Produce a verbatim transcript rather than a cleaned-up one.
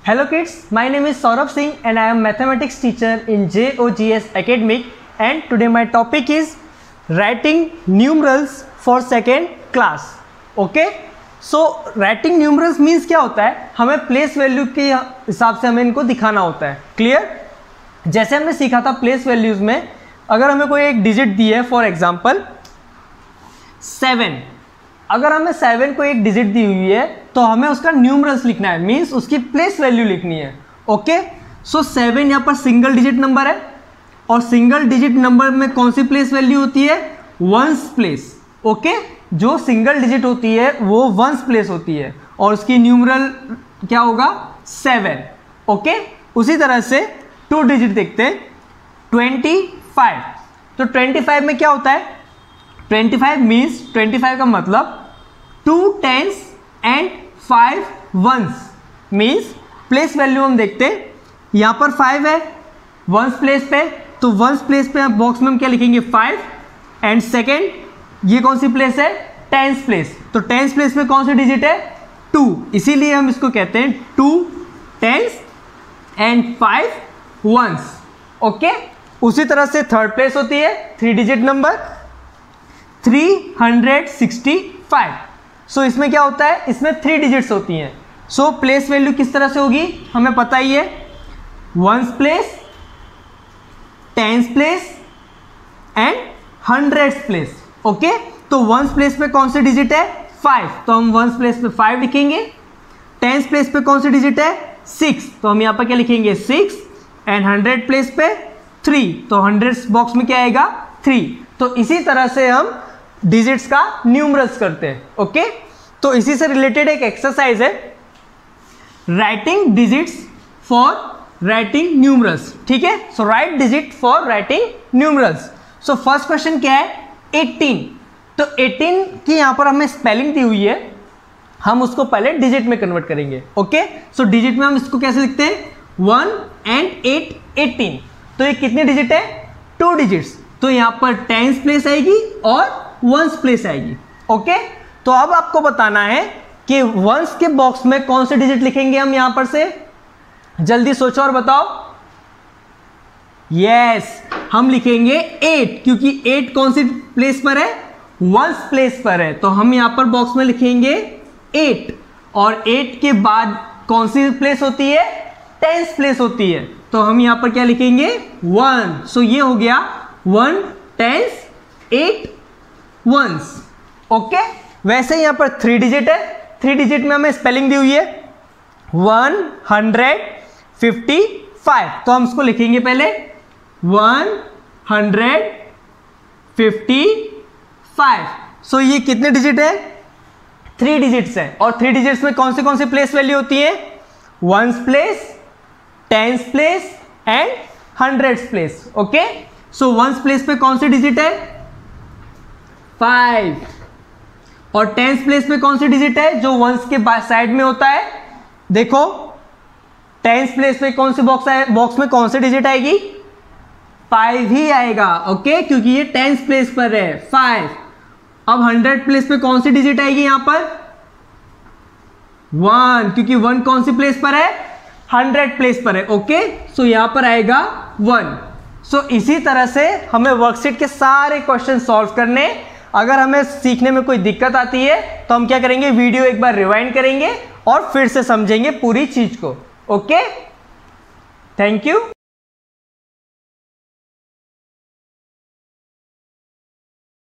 Hello kids, my name is Saurabh Singh and I am mathematics teacher in J O G S Academic, and today my topic is writing numerals for second class. Okay, so writing numerals means क्या होता है, हमें place value के हिसाब से हमें इनको दिखाना होता है. क्लियर? जैसे हमने सीखा था प्लेस वैल्यूज में, अगर हमें कोई एक डिजिट दी है, फॉर एग्जांपल सेवन, अगर हमें सेवन को एक डिजिट दी हुई है तो हमें उसका न्यूमरल्स लिखना है, मींस उसकी प्लेस वैल्यू लिखनी है. ओके, सो सेवन यहाँ पर सिंगल डिजिट नंबर है और सिंगल डिजिट नंबर में कौन सी प्लेस वैल्यू होती है? Ones place. ओके, जो सिंगल डिजिट होती है वो वंस प्लेस होती है और उसकी न्यूमरल क्या होगा? सेवन. ओके, उसी तरह से टू डिजिट देखते हैं, ट्वेंटी फाइव. तो ट्वेंटी फाइव में क्या होता है? Twenty five means twenty five का मतलब two tens and five ones, means place value हम देखते हैं, यहाँ पर फाइव है वंस प्लेस पे, तो वंस प्लेस पे बॉक्स में हम क्या लिखेंगे? फाइव. एंड सेकेंड ये कौन सी प्लेस है? Tens place. तो टेंस प्लेस में कौन सी डिजिट है? टू, इसीलिए हम इसको कहते हैं two tens and five ones. Okay, उसी तरह से थर्ड प्लेस होती है three digit number three hundred sixty five. So इसमें क्या होता है? इसमें थ्री डिजिट्स होती हैं. सो प्लेस वैल्यू किस तरह से होगी हमें पता ही है, ones place, tens place and hundreds place. Okay, तो वंस प्लेस पे कौन सी डिजिट है? फाइव, तो हम वंस प्लेस पे फाइव लिखेंगे. टेंस प्लेस पे कौन सी डिजिट है? सिक्स, तो हम यहाँ पर क्या लिखेंगे? सिक्स. एंड हंड्रेड प्लेस पे थ्री, तो हंड्रेड्स बॉक्स में क्या आएगा? थ्री. तो इसी तरह से हम डिजिट्स का न्यूमरल्स करते हैं. ओके, तो इसी से रिलेटेड एक एक्सरसाइज है, writing digits for writing numerals. ठीक है, so write digit for writing numerals. So first question क्या है? एटीन. तो एटीन की यहाँ पर हमें स्पेलिंग दी हुई है, हम उसको पहले डिजिट में कन्वर्ट करेंगे. ओके, सो डिजिट में हम इसको कैसे लिखते हैं? One and eight, eighteen. तो ये कितनी डिजिट है? Two digits. तो यहाँ पर टेंस प्लेस आएगी और वंस प्लेस आएगी. ओके, तो अब आपको बताना है कि वंस के बॉक्स में कौन से डिजिट लिखेंगे हम यहां पर से. जल्दी सोचो और बताओ. यस yes, हम लिखेंगे एट, क्योंकि एट कौन सी प्लेस पर है? वंस प्लेस पर है. तो हम यहां पर बॉक्स में लिखेंगे एट, और एट के बाद कौन सी प्लेस होती है? टेंस प्लेस होती है. तो हम यहां पर क्या लिखेंगे? वन. सो ये हो गया one tens eight ones. Okay, वैसे यहां पर थ्री डिजिट है, थ्री डिजिट में हमें स्पेलिंग दी हुई है वन हंड्रेड फिफ्टी फाइव. तो हम इसको लिखेंगे पहले one hundred fifty five. So ये कितने डिजिट है? थ्री डिजिट्स है. और थ्री डिजिट्स में कौन से कौन से प्लेस वैल्यू होती है? Ones place, tens place and hundreds place. Okay, so ones place पे कौन सी डिजिट है? फाइव. और टेंस प्लेस पे कौन सी डिजिट है जो वंस के साइड में होता है? देखो, टेंस प्लेस पे कौन सी बॉक्स है? बॉक्स में कौन सी डिजिट आएगी? फाइव ही आएगा. ओके, क्योंकि ये टेंस प्लेस पर है, फाइव. अब हंड्रेड प्लेस पे कौन सी डिजिट आएगी यहां पर? वन, क्योंकि वन कौन सी प्लेस पर है? हंड्रेड प्लेस पर है. ओके, सो यहां पर आएगा वन. सो so, इसी तरह से हमें वर्कशीट के सारे क्वेश्चन सॉल्व करने. अगर हमें सीखने में कोई दिक्कत आती है तो हम क्या करेंगे? वीडियो एक बार रिवाइंड करेंगे और फिर से समझेंगे पूरी चीज को. Okay, thank you.